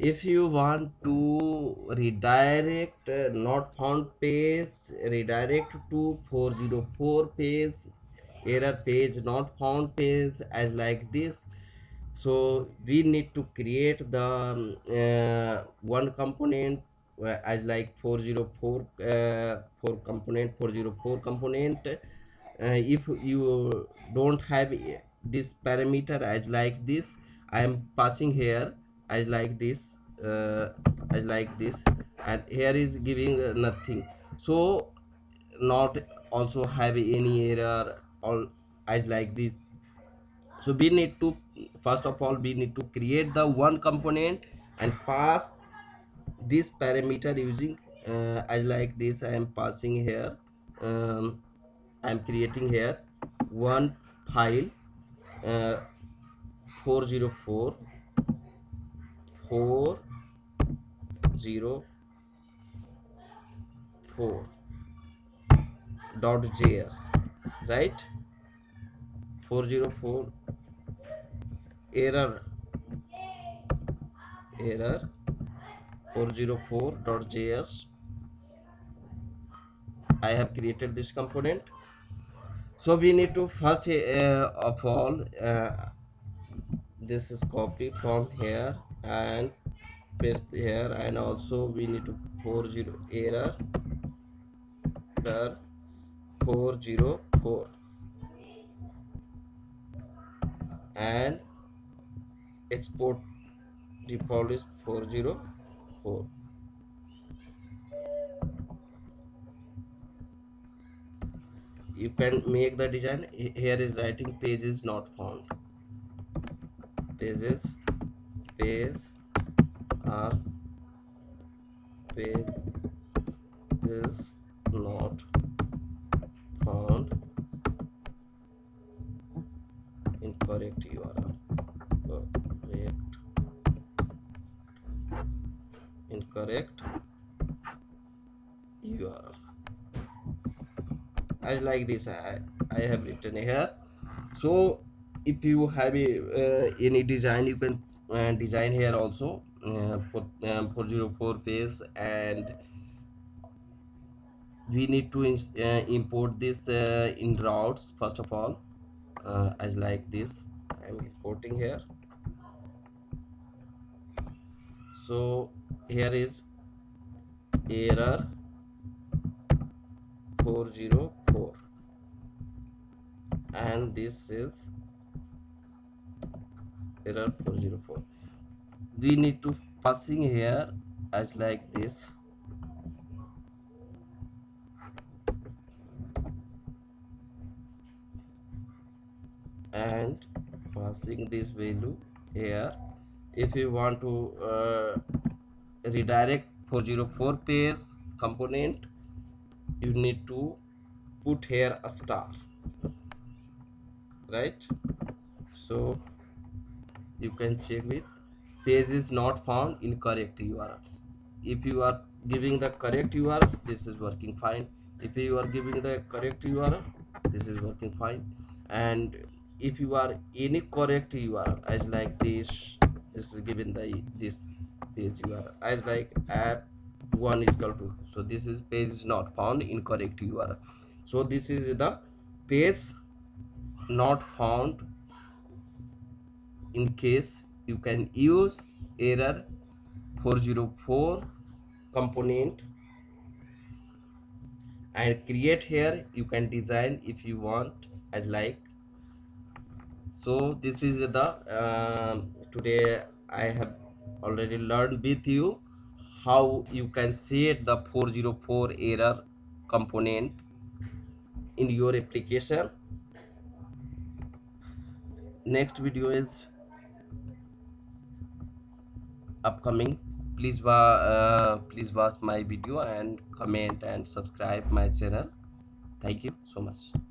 if you want to redirect not found page, redirect to 404 page, error page not found page as like this. So we need to create the one component as like 404 4 component 404 component. If you don't have this parameter as like this, I am passing here as like this, uh, as like this, and here is giving nothing. So not also have any error all as like this. So we need to, first of all we need to create the one component and pass this parameter using as like this. I am passing here, I am creating here one file, uh, 404 .js, right? 404 error, error 404.js. I have created this component. So we need to first of all this is copy from here and paste here, and also we need to 40 error 404 and export default is 404. You can make the design. Here is writing page is not found, pages, page are, page is not found, incorrect URL, correct, incorrect URL as like this. I have written here. So if you have any design, you can design here also for 404 page, and we need to import this in routes. First of all, as like this, I'm importing here. So here is error 404 and this is error 404. We need to passing here as like this, and passing this value here. If you want to redirect 404 page component, you need to put here a star, right? So you can check with page is not found, incorrect URL. If you are giving the correct URL, this is working fine. If you are giving the correct URL, this is working fine. And if you are incorrect URL as like this is given the this page URL as like app 1 is equal to, so this is page is not found, incorrect URL. So this is the page not found. In case you can use error 404 component and create here. You can design if you want as like. So this is the today I have already learned with you how you can set the 404 error component in your application. Next video is upcoming. Please watch my video and comment and subscribe my channel. Thank you so much.